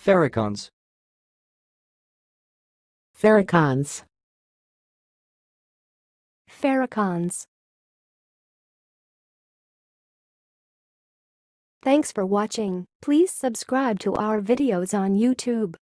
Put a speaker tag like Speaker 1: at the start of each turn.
Speaker 1: Farrakhans.
Speaker 2: Farrakhans.
Speaker 3: Farrakhan's. Thanks for watching. Please subscribe to our videos on YouTube.